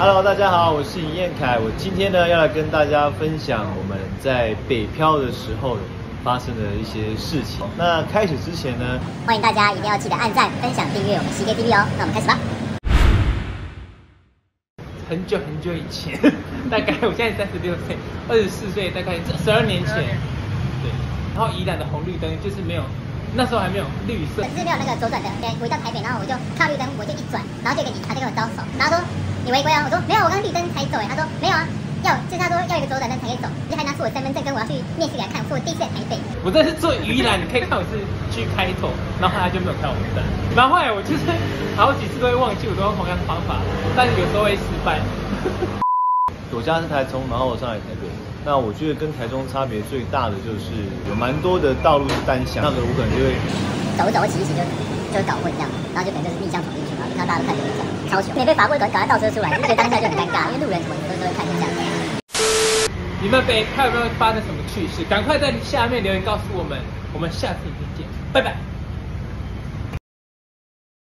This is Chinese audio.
Hello， 大家好，我是尹彦凯。我今天呢要来跟大家分享我们在北漂的时候发生的一些事情。那开始之前呢， 欢迎大家一定要记得按赞、分享、订阅我们 CKTV 哦。那我们开始吧。 很久以前，大概我现在36岁，24岁，大概12年前，对。然后宜兰的红绿灯就是没有。那时候还没有绿色， 可是没有那个左转灯。我一到台北，然后我就看绿灯，我就一转，然后就有个警察就跟我招手，然后说你违规啊，我说没有，我刚绿灯才走。他说没有啊，就是他说要一个左转灯才可以走，就还拿出我身份证跟我要去面试给他看，说我第一次来台北。 我这是做宜兰，你可以看我是去开头，然后他就没有开我们单，然后后来我就是好几次都会忘记，我都用同样的方法，但是有时候会失败。 我家是台中，然后我上来台北。那我觉得跟台中差别最大的就是有蛮多的道路是单向，那个我可能就会走一走，骑一骑就会搞混这样，然后就可能就是逆向闯进去，然后就看到大家都看着你这样，超糗。没被罚过，赶快倒车出来，就觉得当下就很尴尬，因为路人什么都会看成这样。 你们北漂有没有发生什么趣事？赶快在下面留言告诉我们，我们下次影片见，拜拜。